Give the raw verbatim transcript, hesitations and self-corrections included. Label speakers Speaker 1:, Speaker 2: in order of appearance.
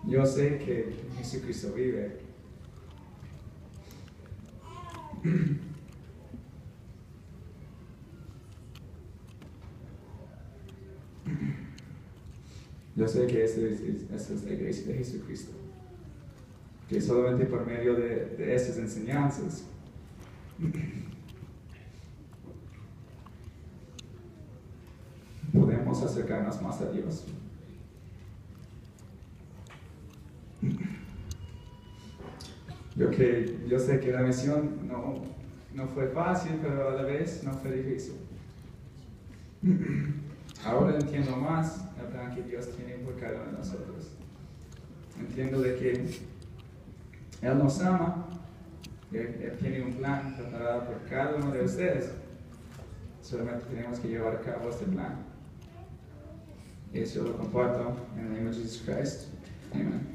Speaker 1: Yo sé que Jesucristo vive. Yo sé que esta es, esta es la iglesia de Jesucristo. Que solamente por medio de, de estas enseñanzas podemos acercarnos más a Dios. Yo, que, yo sé que la misión no, no fue fácil, pero a la vez no fue difícil. Ahora entiendo más el plan que Dios tiene por cada uno de nosotros. Entiendo de que Él nos ama, Él, Él tiene un plan preparado por cada uno de ustedes. Solamente tenemos que llevar a cabo este plan. Eso lo comparto en el nombre de Jesucristo. Amén.